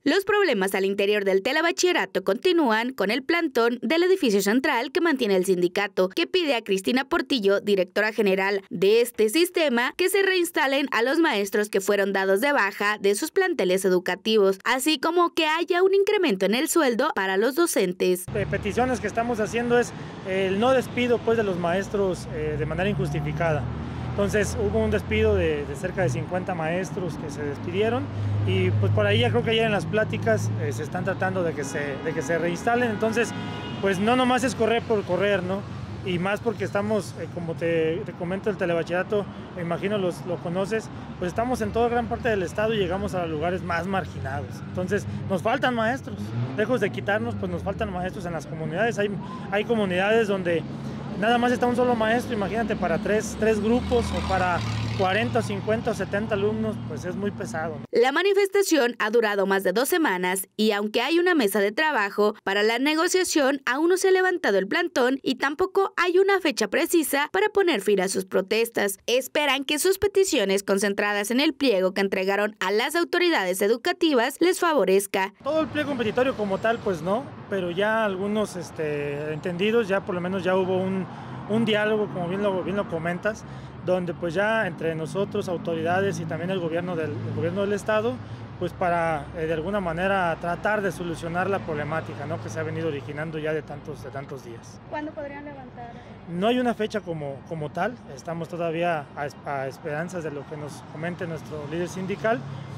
Los problemas al interior del telebachillerato continúan con el plantón del edificio central que mantiene el sindicato, que pide a Cristina Portillo, directora general de este sistema, que se reinstalen a los maestros que fueron dados de baja de sus planteles educativos, así como que haya un incremento en el sueldo para los docentes. Peticiones que estamos haciendo es el no despido de los maestros de manera injustificada. Entonces hubo un despido de cerca de 50 maestros que se despidieron y pues por ahí ya creo que ya en las pláticas se están tratando de que se reinstalen. Entonces pues no nomás es correr por correr, ¿no? Y más porque estamos, como te comento, el telebachillerato, me imagino lo conoces, pues estamos en toda gran parte del estado y llegamos a los lugares más marginados. Entonces nos faltan maestros, lejos de quitarnos, pues nos faltan maestros en las comunidades. Hay comunidades donde nada más está un solo maestro, imagínate, para tres grupos o para 40, 50 o 70 alumnos, pues es muy pesado. La manifestación ha durado más de 2 semanas y aunque hay una mesa de trabajo para la negociación, aún no se ha levantado el plantón y tampoco hay una fecha precisa para poner fin a sus protestas. Esperan que sus peticiones concentradas en el pliego que entregaron a las autoridades educativas les favorezca. Todo el pliego petitorio como tal, pues no, pero ya algunos entendidos, ya por lo menos ya hubo un diálogo, como bien lo comentas, donde pues ya entre nosotros, autoridades y también el gobierno del estado, pues para de alguna manera tratar de solucionar la problemática, ¿no?, que se ha venido originando ya de tantos días. ¿Cuándo podrían levantar? No hay una fecha como tal, estamos todavía a esperanzas de lo que nos comente nuestro líder sindical,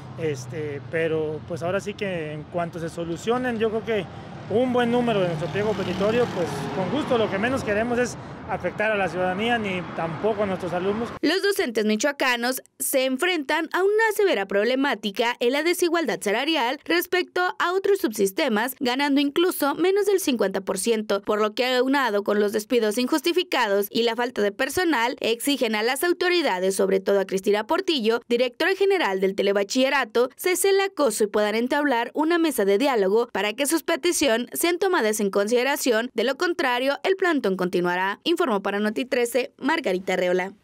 pero pues ahora sí que en cuanto se solucionen, yo creo que un buen número de nuestro pliego petitorio, pues con gusto. Lo que menos queremos es afectar a la ciudadanía ni tampoco a nuestros alumnos. Los docentes michoacanos se enfrentan a una severa problemática en la desigualdad salarial respecto a otros subsistemas, ganando incluso menos del 50%, por lo que aunado con los despidos injustificados y la falta de personal, exigen a las autoridades, sobre todo a Cristina Portillo, directora general del telebachillerato, cese el acoso y puedan entablar una mesa de diálogo para que sus peticiones sean tomadas en consideración. De lo contrario, el plantón continuará. Informó para Noti 13, Margarita Reola.